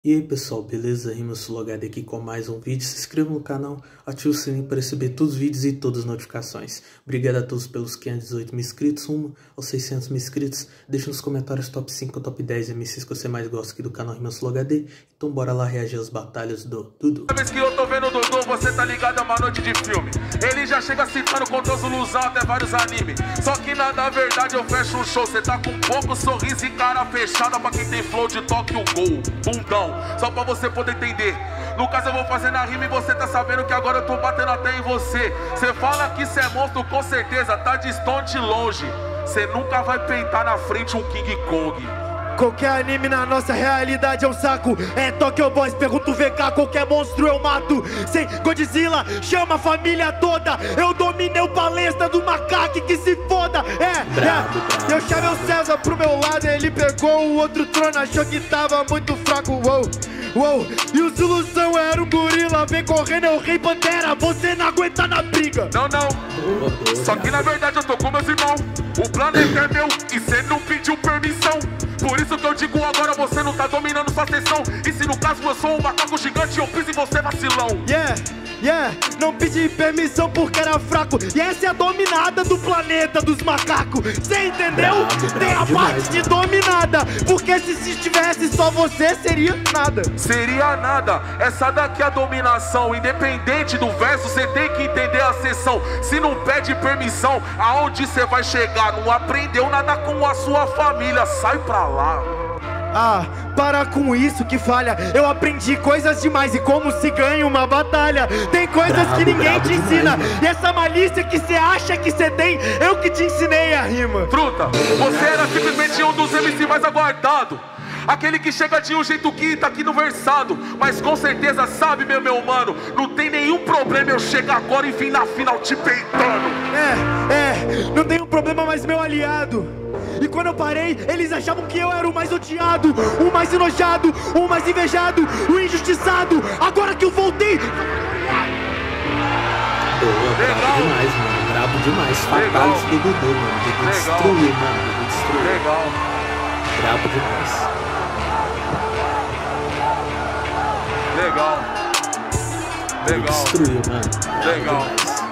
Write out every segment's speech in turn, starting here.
E aí pessoal, beleza? RimaSuloHD aqui com mais um vídeo. Se inscreva no canal, ative o sininho para receber todos os vídeos e todas as notificações. Obrigado a todos pelos 518 mil inscritos, rumo aos 600 mil inscritos. Deixa nos comentários top 5 ou top 10 MCs que você mais gosta aqui do canal RimaSuloHD. Então bora lá reagir às batalhas do Dudu. Toda vez que eu tô vendo o Dudu, você tá ligado a uma noite de filme. Ele já chega citando com todos os Lusão até vários animes. Só que na verdade eu fecho um show. Cê tá com pouco sorriso e cara fechada pra quem tem flow de toque o gol, bundão. Só pra você poder entender. No caso eu vou fazer na rima e você tá sabendo que agora eu tô batendo até em você. Cê fala que cê é monstro, com certeza tá distante e longe. Cê nunca vai peitar na frente um King Kong. Qualquer anime na nossa realidade é um saco. É Tokyo Boys, pergunto VK, qualquer monstro eu mato. Sem Godzilla, chama a família toda. Eu dominei o palestra do macaco, que se foda. Eu chamei o César pro meu lado, ele pegou o outro trono, achou que tava muito fraco. Uou, e o Zuluzão era um gorila, vem correndo, é o Rei Pantera, você não aguenta na briga. Não, só que na verdade eu tô com meus irmãos. O planeta é meu e cê não pediu permissão. Por isso que eu digo agora, você não tá dominando sua sessão. E se no caso eu sou um macaco gigante, eu piso em você vacilão. Não pedi permissão porque era fraco. E essa é a dominada do planeta dos macacos. Cê entendeu? Tem a parte de dominada. Porque se tivesse só você, seria nada. Seria nada, essa daqui é a dominação. Independente do verso, cê tem que entender a sessão. Se não pede permissão, aonde cê vai chegar? Não aprendeu nada com a sua família, sai pra lá. Ah, para com isso que falha. Eu aprendi coisas demais e como se ganha uma batalha. Tem coisas que ninguém te ensina. E essa malícia que cê acha que cê tem, eu que te ensinei a rima. Truta, você era simplesmente um dos MC mais aguardados. Aquele que chega de um jeito que tá aqui no versado. Mas com certeza sabe, meu mano, não tem nenhum problema eu chegar agora e vir na final te peitando. Não tem um problema, mas meu aliado. E quando eu parei, eles achavam que eu era o mais odiado, o mais enojado, o mais invejado, o injustiçado. Agora que eu voltei... Brabo demais, mano. Brabo demais. Fatality do Dudu, mano. Dudu destruiu, mano. Dudu destruiu. Legal. Brabo demais. Legal. Destruiu, mano. Legal.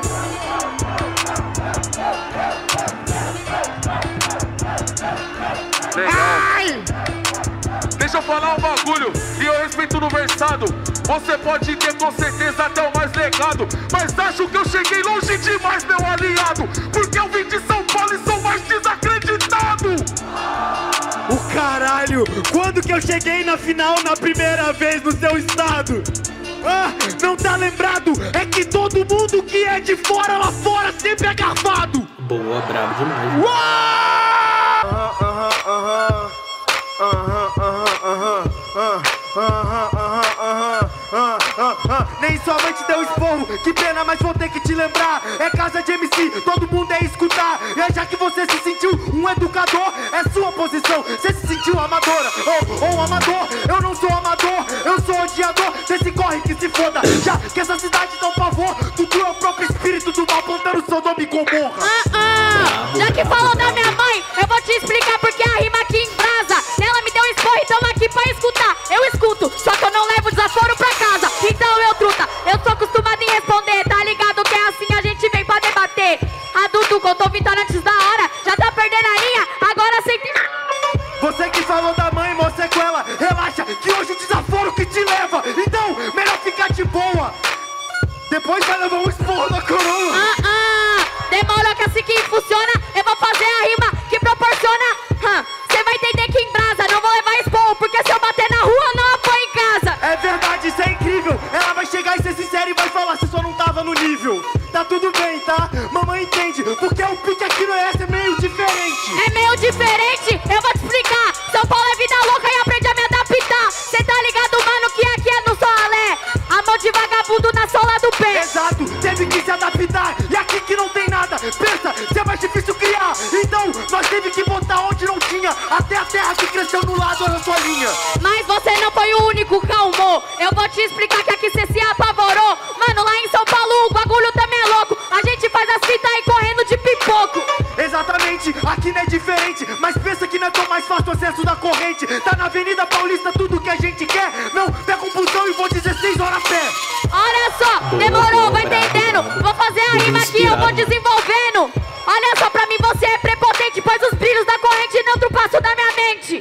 Legal. Deixa eu falar um bagulho, e eu respeito no versado. Você pode ter com certeza até o mais legado, mas acho que eu cheguei longe demais, meu aliado. Porque eu vim de São Paulo e sou mais desacreditado. O caralho, quando que eu cheguei na final na primeira vez no seu estado? Ah, não tá lembrado? É que todo mundo que é de fora lá fora sempre é garfado. Boa, brabo demais. Nem sua mãe te deu esporro, que pena, mas vou ter que te lembrar. É casa de MC, todo mundo é escutar. E já que você se sentiu um educador, é sua posição, você se sentiu amadora ou amador. Eu não sou amador, eu sou odiador. Cê se corre que se foda, já que essa cidade dá um pavor. Dudu é o próprio espírito do mal plantando seu nome com morra. Já que falou da minha mãe, eu vou te explicar porque a rima aqui em brasa. Ela me deu um esporro, então aqui pra escutar. Eu escuto, só que eu não levo desaforo pra casa. Então eu truta, eu sou acostumado em responder. Tá ligado que é assim, a gente vem pra debater. A Dudu contou vitória antes da hora, já tá perdendo a linha, agora sei que... Você que falou da mãe, mó sequela, relaxa, que hoje o desaforo que te leva. Então, melhor ficar de boa. Depois vai levar um esporro na coroa. Demorou que assim que funciona, eu vou fazer a rima que proporciona. Cê vai entender que em brasa não vou levar esporro, porque se eu bater na rua não apoio em casa. É verdade, isso é incrível. Ela vai chegar e ser sincera e vai falar, você só não tava no nível. Tá tudo bem, tá? Mamãe entende, porque o pique aqui no ES é meio diferente. É meio diferente? Eu vou te explicar. São Paulo é vida louca e aprendi a me adaptar. Cê tá ligado, mano, que aqui é no Solé. A mão de vagabundo na sola do pé. Exato, teve que se adaptar. E aqui que não tem nada, pensa, se é mais difícil criar. Então, nós teve que botar onde não tinha. Até a terra que cresceu no lado da sua linha. Mas você não foi o único, calmou. Eu vou te explicar que aqui cê se apavorou. Mano, lá em São Paulo o bagulho também é louco. A gente faz as fitas aí correndo de pipoco. Exatamente, aqui não é diferente. Mas pensa que não é tão mais fácil o acesso da corrente. Tá na Avenida Paulista, tudo que a gente quer não Demorou, vai entendendo. Vou fazer a rima aqui, eu vou desenvolvendo. Olha só, pra mim você é prepotente, pois os brilhos da corrente neutro passam da minha mente.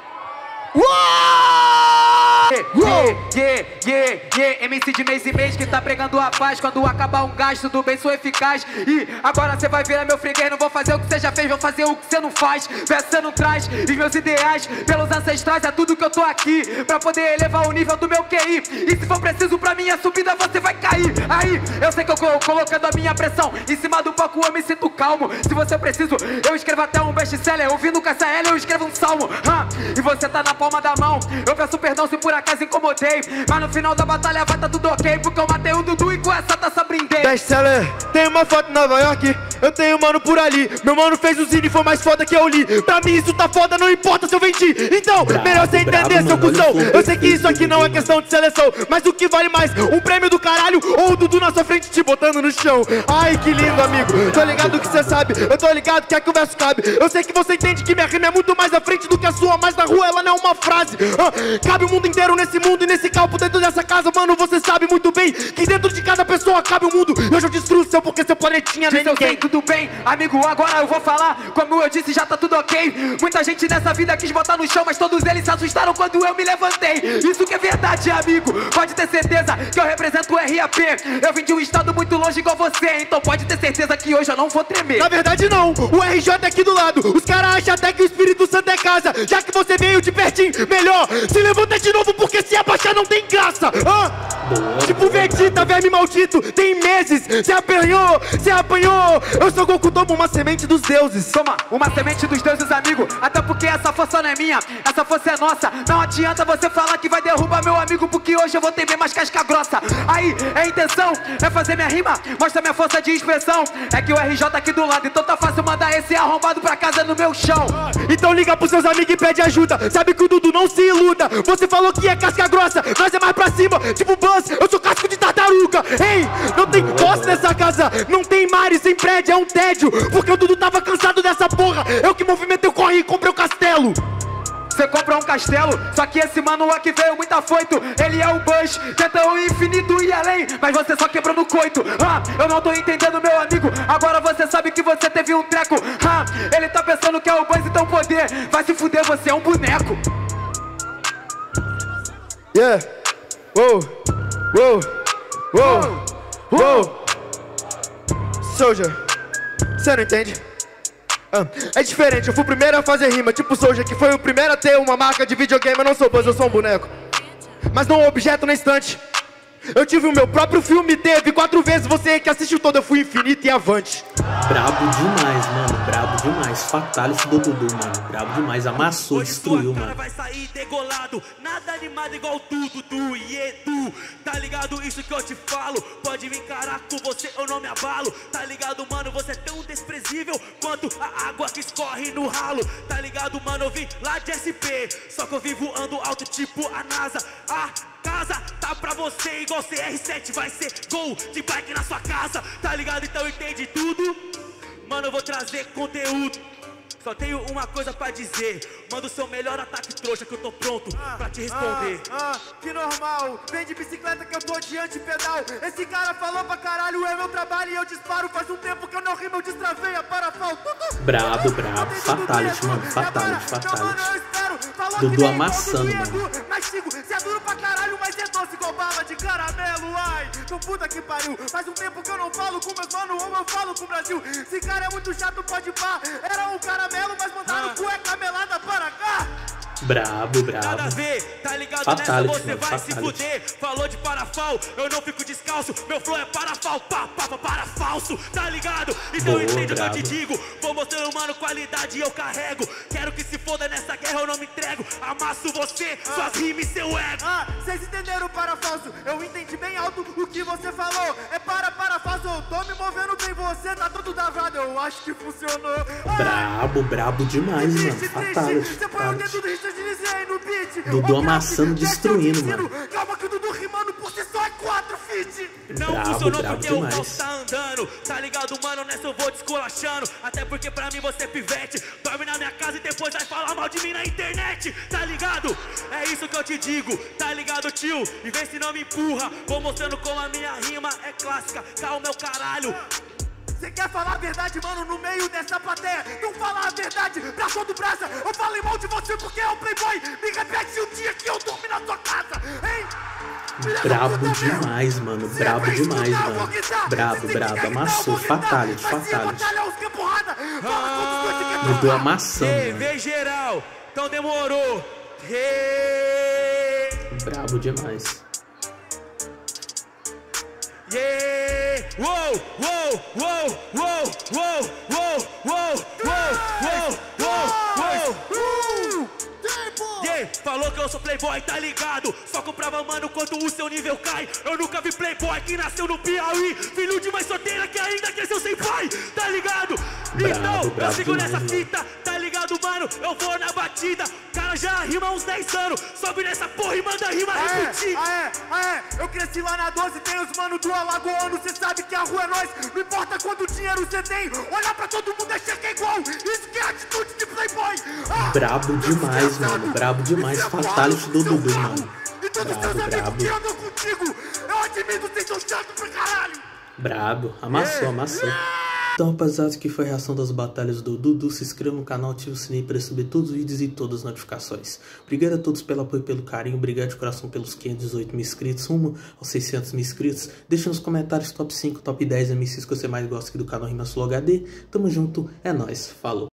MC de mês e mês que tá pregando a paz. Quando acabar um gasto do bem sou eficaz. E agora cê vai virar meu freguês. Não vou fazer o que cê já fez, vou fazer o que cê não faz. Cê não traz os meus ideais pelos ancestrais. É tudo que eu tô aqui pra poder elevar o nível do meu QI. E se for preciso pra minha subida você vai cair. Aí eu sei que eu colocando a minha pressão em cima do palco eu me sinto calmo. Se você preciso eu escrevo até um best-seller. Ouvindo KSL eu escrevo um salmo. E você tá na palma da mão. Eu peço perdão se por acaso incomodei, mas no final da batalha vai tá tudo ok, porque eu matei o Dudu e com essa taça brindei. Best-seller, tem uma foto em Nova York, eu tenho um mano por ali. Meu mano fez o zine, foi mais foda que eu li. Pra mim isso tá foda, não importa se eu vendi. Então, melhor você entender, seu cuzão. Eu sei que isso aqui não é questão de seleção, mas o que vale mais, um prêmio do caralho ou o Dudu na sua frente te botando no chão. Ai, que lindo, amigo, tô ligado que cê sabe, eu tô ligado que aqui o verso cabe. Eu sei que você entende que minha rima é muito mais à frente do que a sua, mas na rua ela não é uma frase. Cabe o mundo inteiro nesse mundo e nesse campo dentro dessa casa, mano, você sabe muito bem que dentro de cada pessoa cabe o mundo. Eu já destruo o seu porque seu planetinha nem ninguém. Eu sei, tudo bem, amigo, agora eu vou falar. Como eu disse, já tá tudo ok. Muita gente nessa vida quis botar no chão, mas todos eles se assustaram quando eu me levantei. Isso que é verdade, amigo, pode ter certeza que eu represento o RAP. Eu vim de um estado muito longe igual você, então pode ter certeza que hoje eu não vou tremer. Na verdade não, o RJ é aqui do lado. Os caras acham até que o Espírito Santo é casa. Já que você veio de pertinho, melhor se levanta de novo, porque se abaixar não tem graça. Tipo Vegeta, verme maldito, tem meses. Cê apanhou. Eu sou Goku, tomo uma semente dos deuses. Toma, uma semente dos deuses, amigo. Até porque essa força não é minha, essa força é nossa. Não adianta você falar que vai derrubar meu amigo, porque hoje eu vou ter bem mais casca grossa. Aí, a intenção é fazer minha rima, mostra minha força de expressão. É que o RJ aqui do lado, então tá fácil mandar esse arrombado pra casa no meu chão. Então liga pros seus amigos e pede ajuda. Sabe que o Dudu não se iluda. Você falou que é casca grossa, nós é mais pra cima, tipo Buzz, eu sou casco de tartaruga. Ei, não tem posse nessa casa, não tem mares sem prédio, é um tédio. Porque o Dudu tava cansado dessa porra. Eu que movimentei o corre e comprei o castelo. Você compra um castelo, só que esse mano aqui veio muito afoito. Ele é o Bush, tenta o infinito e além, mas você só quebrou no coito. Eu não tô entendendo, meu amigo, agora você sabe que você teve um treco. Ele tá pensando que é o Bush, então poder vai se fuder, você é um boneco. Yeah, Soldier, você não entende? É diferente, eu fui o primeiro a fazer rima, tipo Soldier, que foi o primeiro a ter uma marca de videogame. Eu não sou Buzz, eu sou um boneco, mas não um objeto na estante. Eu tive o meu próprio filme, teve 4 vezes, você que assistiu todo, eu fui infinito e avante. Brabo demais, mano, brabo demais. Fatality do Dudu, mano, brabo demais. Amassou, destruiu, mano. Vai sair degolado, nada animado igual tu, Dudu e Edu. Tá ligado isso que eu te falo? Pode me encarar com você, eu não me abalo. Tá ligado, mano, você é tão desprezível quanto a água que escorre no ralo. Tá ligado, mano, eu vim lá de SP, só que eu vivo ando alto tipo a NASA. A casa tá pra você igual CR7, vai ser gol de bike na sua casa. Tá ligado, então entende tudo? Mano, eu vou trazer conteúdo. Só tenho uma coisa pra dizer. Manda o seu melhor ataque, trouxa, que eu tô pronto pra te responder. Que normal, vem de bicicleta que eu tô de antipedal. Esse cara falou pra caralho, é meu trabalho e eu disparo. Faz um tempo que eu não rimo, eu destravei a parafal. Brabo, Fatality, mano, Fatality. Dudu amassando, mano. Mas sigo, cê é duro pra caralho, mas é doce igual bala de caramelo. Ai, então puta que pariu. Faz um tempo que eu não falo com meus mano, ou eu falo com o Brasil. Esse cara é muito chato, pode pá. Era um caramelo, mas mandaram cueca melada para cá. Brabo. Nada a ver, tá ligado? Fatality, nessa você mano, vai Fatality. se fuder. Falou de parafal, eu não fico descalço. Meu flow é parafal, para falso, tá ligado? Então Boa, entende o que eu brabo. te digo. Vou mostrando, mano, qualidade eu carrego. Quero que se foda nessa guerra, eu não me entrego. Amasso você, suas rimas e seu ego. Vocês entenderam o parafalso? Eu entendi bem alto o que você falou. É parafalso, eu tô me movendo bem, você tá todo davado. Eu acho que funcionou. Brabo demais, mano. Fatality. Dudu amassando, destruindo, mano. Calma que o Dudu rimando por si só é 4 feat. Não funcionou porque o falso tá andando. Tá ligado, mano? Nessa eu vou descolachando. Até porque pra mim você é pivete. Dorme na minha casa e depois vai falar mal de mim na internet. Tá ligado? É isso que eu te digo. Tá ligado, tio? E vê se não me empurra. Vou mostrando como a minha rima é clássica. Calma, meu caralho. Cê quer falar a verdade, mano, no meio dessa plateia? Não fala a verdade pra todo brasa. Eu falei mal de você porque é o playboy. Me repete o dia que eu dormi na sua casa, hein? Brabo demais, mano. Brabo demais, mano. Brabo. Amassou. Fatality. Mudou a maçã, mano. Vem geral. Então demorou. Brabo demais. Yeah! Whoa! Yeah! Falou que eu sou playboy, tá ligado? Só comprava, mano, quando o seu nível cai. Eu nunca vi playboy que nasceu no Piauí. Filho de mãe solteira que ainda cresceu sem pai, tá ligado? Então, eu sigo nessa fita, tá ligado, mano? Eu vou na batida. Cara já rima há uns 10 anos. Sobe nessa porra e manda rima repetir. Eu cresci lá na 12, tem os mano do Alagoano. Cê sabe que a rua é nós. Não importa quanto dinheiro cê tem. Olhar pra todo mundo achar que é igual. Isso que é atitude de playboy. Brabo demais, mano. Brabo demais. Fatality do Dudu, mano. E todos seus amigos que andam contigo. Eu admito, vocês são chatos pra caralho. Brabo. Amassou. Então, rapaziada, que foi a reação das batalhas do Dudu. Se inscreva no canal, ative o sininho para receber todos os vídeos e todas as notificações. Obrigado a todos pelo apoio e pelo carinho. Obrigado de coração pelos 518 mil inscritos, rumo aos 600 mil inscritos. Deixa nos comentários top 5, top 10 MCs que você mais gosta aqui do canal Rima Sul HD. Tamo junto, é nóis, falou.